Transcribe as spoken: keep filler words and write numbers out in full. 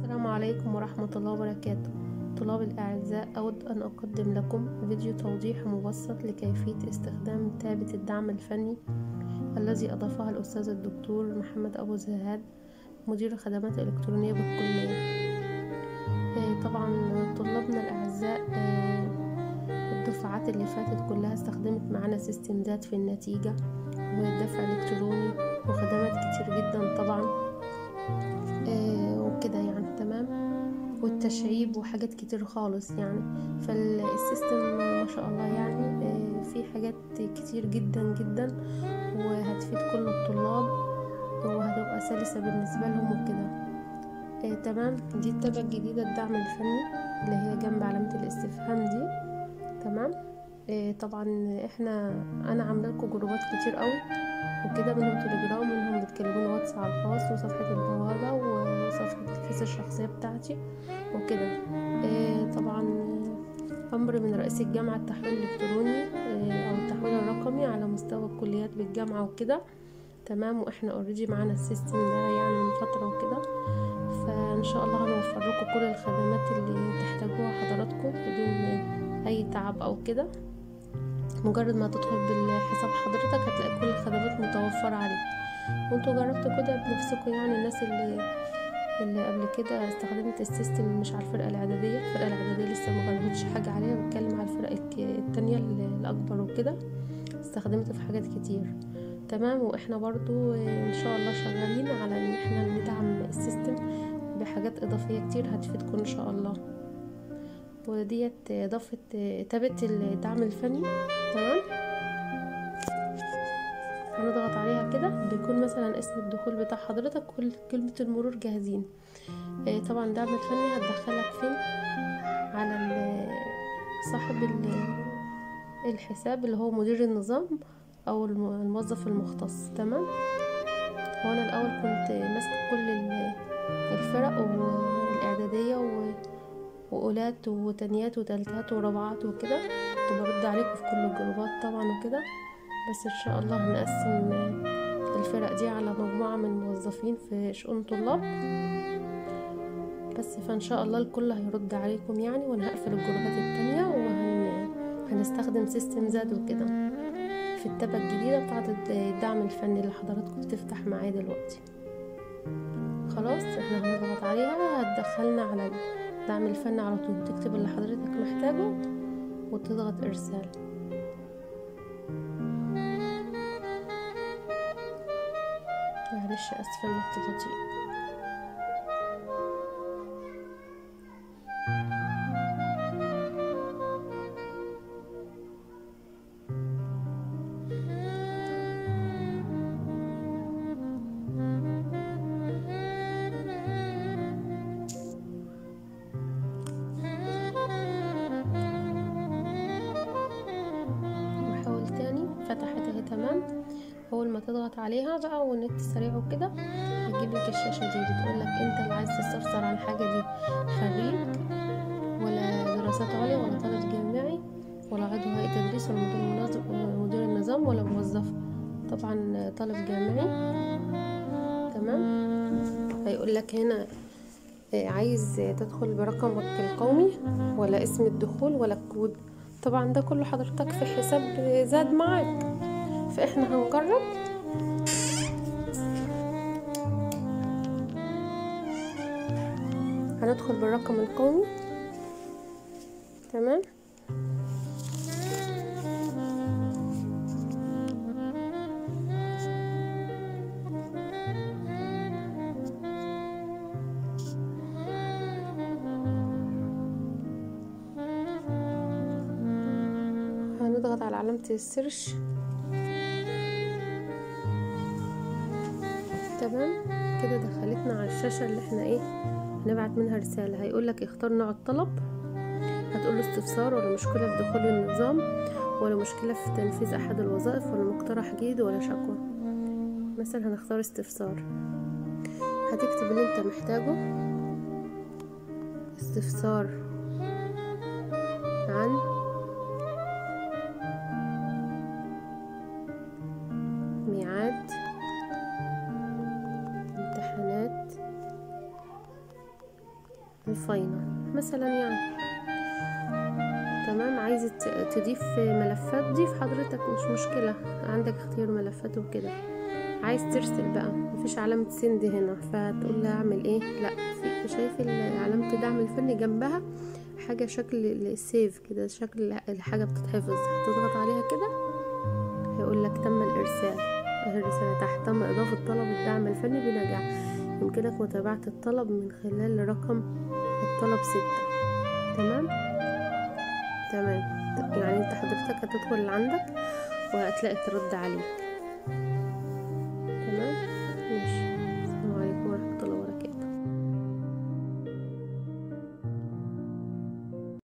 السلام عليكم ورحمة الله وبركاته. طلاب الأعزاء، أود أن أقدم لكم فيديو توضيح مبسط لكيفية استخدام تابة الدعم الفني الذي أضافها الأستاذ الدكتور محمد أبو زهاد، مدير الخدمات الإلكترونية بالكلية. طبعا طلابنا الأعزاء، الدفعات اللي فاتت كلها استخدمت معنا سيستم ذات في النتيجة والدفع الإلكتروني وخدمات كتير جدا طبعا وكده يعني تمام، والتشعيب وحاجات كتير خالص يعني. فالسيستم ما شاء الله يعني في حاجات كتير جدا جدا وهتفيد كل الطلاب وهتبقى سلسة بالنسبة لهم وكده. آه تمام. دي التابة الجديدة الدعم الفني اللي هي جنب علامة الاستفهام دي. تمام. آه طبعا احنا انا عامله لكم جروبات كتير قوي وكده، منهم تليجرام، منهم بتكلموني واتس على الخاص، وصفحة البوابة وصفحة الفيس الشخصية بتاعتي وكده. آه طبعا امر من رئيس الجامعة التحويل الالكتروني آه او التحويل الرقمي على مستوى الكليات بالجامعة وكده. تمام. واحنا اوريدي معانا السيستم ده يعني من فترة وكده، فان شاء الله هنوفر لكم كل الخدمات اللي تحتاجوها حضراتكم بدون اي تعب او كده. مجرد ما تدخل بالحساب حضرتك هتلاقي كل الخدمات متوفرة عليك، وانتوا جربتوا كده بنفسكم يعني. الناس اللي اللي قبل كده استخدمت السيستم مش على الفرقة الإعدادية، الفرقة الإعدادية لسه ما جربتش حاجة عليها، بتكلم على الفرق التانية الأكبر وكده، استخدمت في حاجات كتير. تمام. واحنا برضو ان شاء الله شغالين على ان احنا ندعم السيستم بحاجات اضافية كتير هتفيدكم ان شاء الله. وديت اضافة تابة الدعم الفني. تمام. هنضغط عليها كده، بيكون مثلا اسم الدخول بتاع حضرتك كل كلمة المرور جاهزين. طبعا الدعم الفني هتدخلك فين؟ على صاحب الحساب اللي هو مدير النظام او الموظف المختص. تمام. هو انا الاول كنت ماسكه كل الفرق والاعداديه واولات وتانيات وتالتات ورابعات وكده، كنت برد عليكم في كل الجروبات طبعا وكده. بس ان شاء الله هنقسم الفرق دي على مجموعه من الموظفين في شؤون طلاب بس، فان شاء الله الكل هيرد عليكم يعني. وانا هقفل الجروبات التانية وهنستخدم سيستم زاد وكده في التابة الجديدة بتاعت الدعم الفني اللي حضراتكم بتفتح معايا دلوقتي. خلاص احنا هنضغط عليها، هتدخلنا على الدعم الفني على طول، تكتب اللي حضرتك محتاجه وتضغط ارسال. معلش اسفة النت بطيء. فتحت اهي. تمام. اول ما تضغط عليها بقى والنت سريع وكده هتجيب لك الشاشه دي، بتقول لك انت اللي عايز تستفسر عن حاجه دي خريج ولا دراسات عليا ولا طالب جامعي ولا عضو هيئه تدريس ولا مدير مدير النظام ولا موظف. طبعا طالب جامعي. تمام. هيقول لك هنا عايز تدخل برقمك القومي ولا اسم الدخول ولا الكود. طبعا ده كله حضرتك في حساب زاد معاك، فاحنا هنجرب. هندخل بالرقم القومي. تمام. هنضغط على علامة السيرش. تمام كده دخلتنا على الشاشة اللي احنا ايه هنبعت منها رسالة. هيقولك اختار نوع الطلب، هتقول استفسار ولا مشكلة في دخول النظام ولا مشكلة في تنفيذ احد الوظائف ولا مقترح جديد ولا شكوى. مثلا هنختار استفسار. هتكتب اللي انت محتاجه. استفسار عن ميعاد امتحانات الفاينل مثلا يعني. تمام. عايزة تضيف ملفات ضيف حضرتك، مش مشكلة، عندك اختيار ملفات وكده. عايز ترسل بقى مفيش علامة سند هنا، فتقول لها اعمل ايه، لا في شايف علامة الدعم الفني جنبها حاجة شكل السيف كده، شكل الحاجة بتتحفظ، هتضغط عليها كده هيقول لك تم الارسال. الرسالة تحت: تم اضافة طلب الدعم الفني بنجاح، يمكنك متابعة الطلب من خلال رقم الطلب ستة. تمام تمام. يعني انت حضرتك هتدخل اللي عندك وهتلاقي ترد عليك. تمام.